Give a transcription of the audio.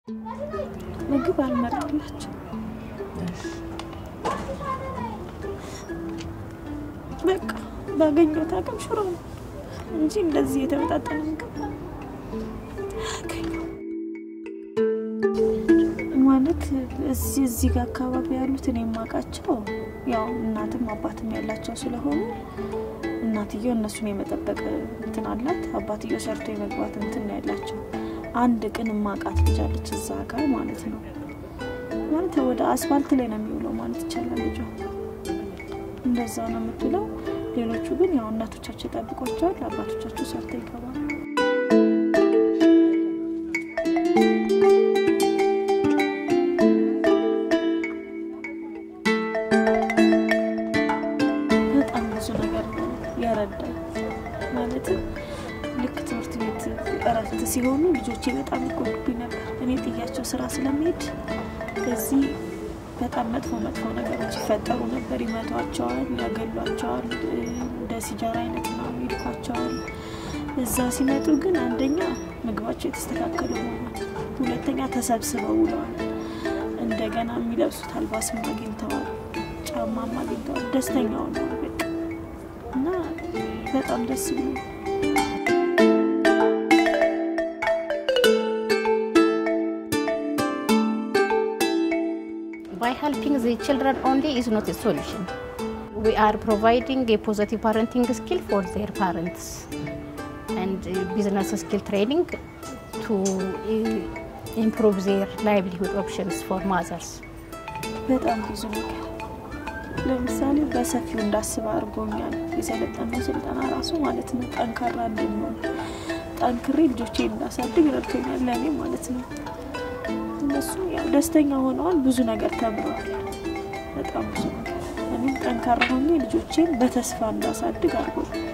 ምግብ አልመረጥላቸው በቃ ባገኘሁት አቅም ሽሮ ነው እንጂ እንደዚህ የተመጣጠነ ምግብ ማለት እዚህ ጋር አካባቢ ያሉት እኔ ማቃቸው ያው እናትም አባትም ያላቸው ስለሆነ እናትየው እነሱን የመጠበቅ እንትን አላት አባትየው ሰርቶ የመግባት እንትን ያላቸው አንድ ቀን ማቃት ልጅ እዛ ጋር ማለት ነው ማለት ወደ አስፋልት ላይ ነው የሚውለው ማለት ይቻላል ልጅ እንደዛ ነው የምትለው ሌሎቹ ግን ያው እናቶቻቸው ጠብቆቻል አባቶቻቸው ሰርተው ይገባሉ በጣም ብዙ ነገር ያረዳል ማለት ልክ ትምህርት ቤት እረፍት ሲሆኑ ልጆቼ በጣም ይቆጡብኝ ነበር እኔ ጥያቸው ስራ ስለሚሄድ እዚህ በጣም መጥፎ ነገሮች ይፈጠሩ ነበር ይመቷቸዋል ያገሏቸዋል ደሲጃራ አይነትና ይልኳቸዋል እዛ ሲመጡ ግን አንደኛ ምግባቸው የተስተካከለ ሆኗል ሁለተኛ ተሰብስበው ውለዋል እንደገና የሚለብሱት አልባስም አግኝተዋል ጫማም አግኝተዋል ደስተኛ ሆነዋል በቃ እና በጣም ደስ ይላል By helping the children only is not a solution. We are providing a positive parenting skill for their parents and business skill training to improve their livelihood options for mothers. በጣም ብዙ ነገር ለምሳሌ በሰፊው እንዳስብ አድርጎኛል የሰለጠነው ስልጠና ራሱ ማለት ነው ጠንካራ እንደሆነ ጠንክሬ ልጆቼን እንዳሳድግ ረድቶኛል ለኔ ማለት ነው እነሱ ያው ደስተኛ ሆነዋል ብዙ ነገር ተምረዋል በጣም ብዙ እኔ ጠንካራ ሆኜ ልጆቼን በተስፋ እንዳሳድግ አድርጎኛል